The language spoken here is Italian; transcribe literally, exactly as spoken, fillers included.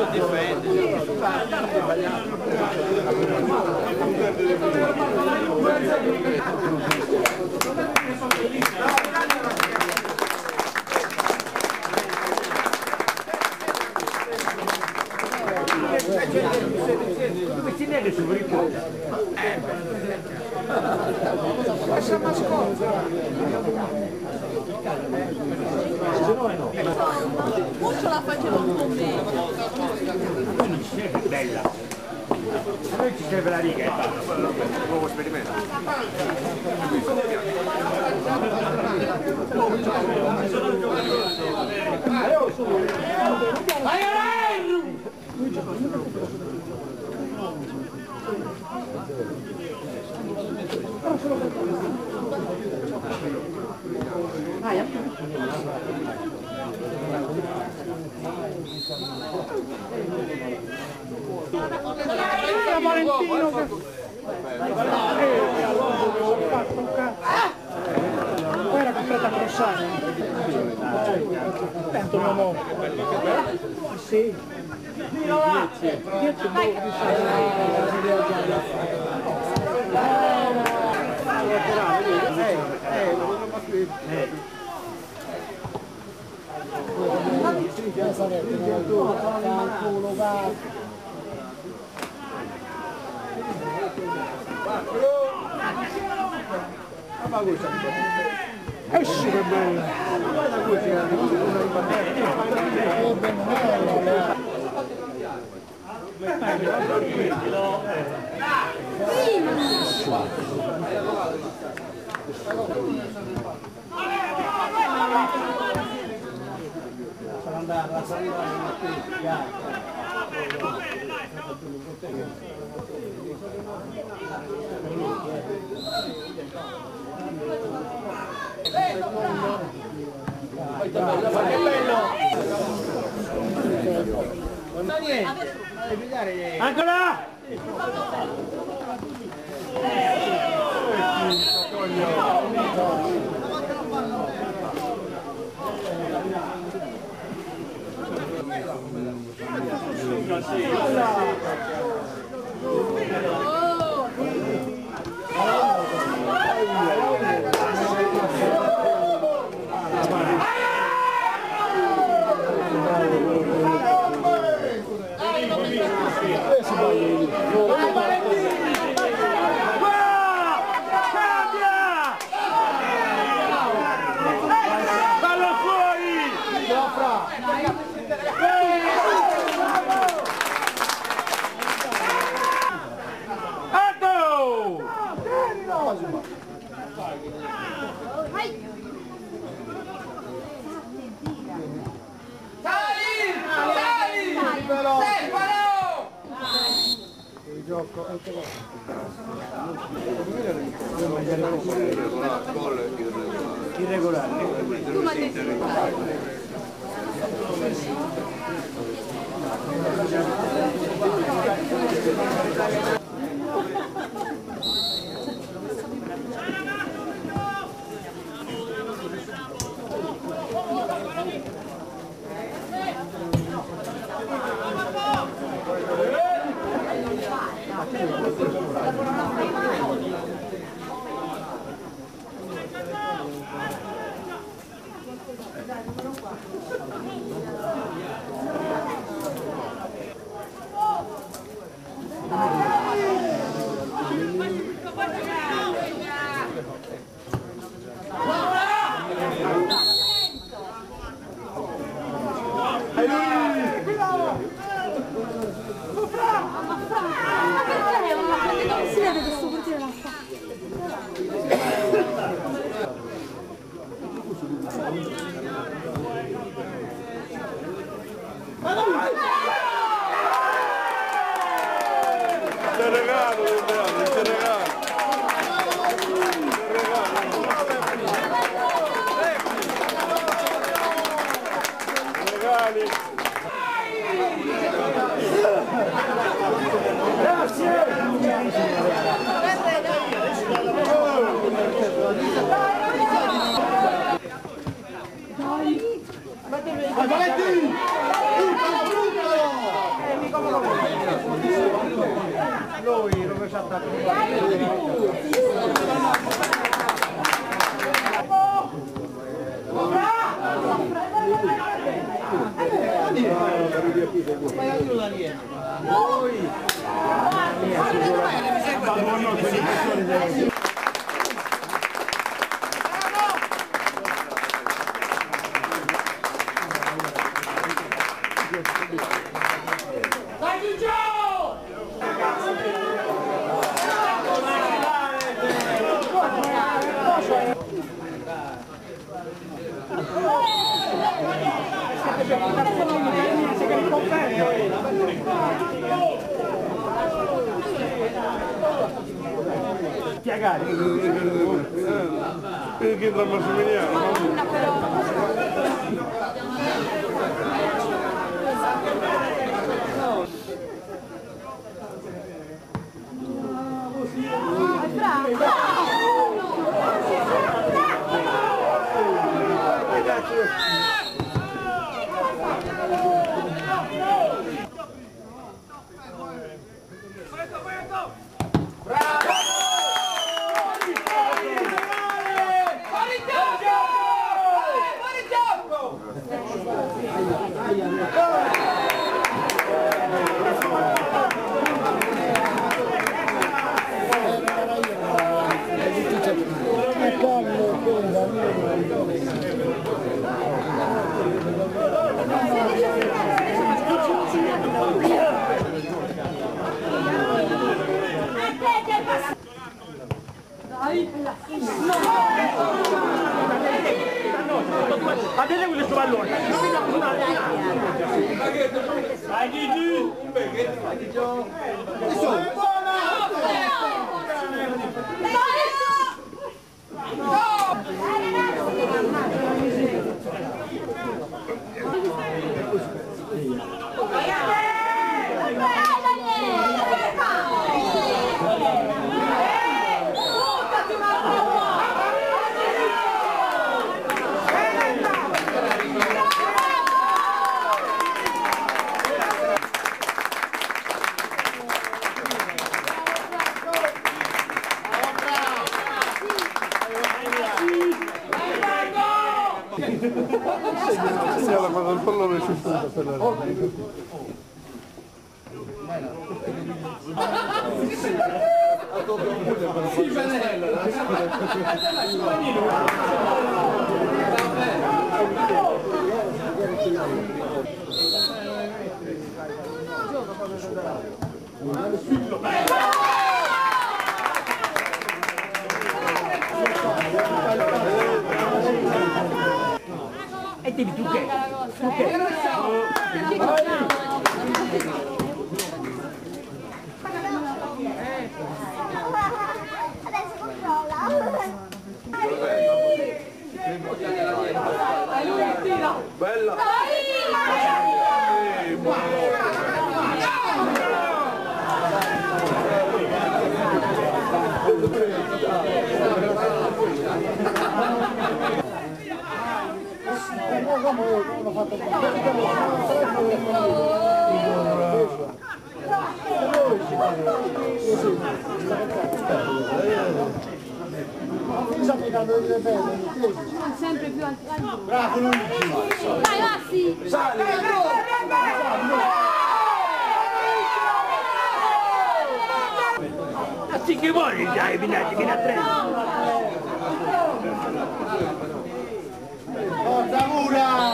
Molto la facevo un po' bene. Bella. A noi ci serve la riga, è fatto. Nuovo esperimento. Valentino che... Poi era comprata a Crossano. Tanto un uomo... Sì. dieci. dieci boh, esci che bella! Per andare alla salita Che bello! Ancora! Irregolare. Tu mangi si vede questo portiere là fa. Ti regalo, ti regalo. Regali. Grazie! Vai Valentino! Lui dove c'ha dato? Spiegare. Perché entra Massimiliano? Vedete questo pallone? Vai Gigi! Segnala quando il pallone si spunta per la E dimmi tu che? Tu che? Adesso controlla. bella! Hanno fatto Sempre più alti. bravo Luigi. Dai, Massi! Sali! Ma sì che vuoi dai, Pinati, vieni a tre! Forza Mura!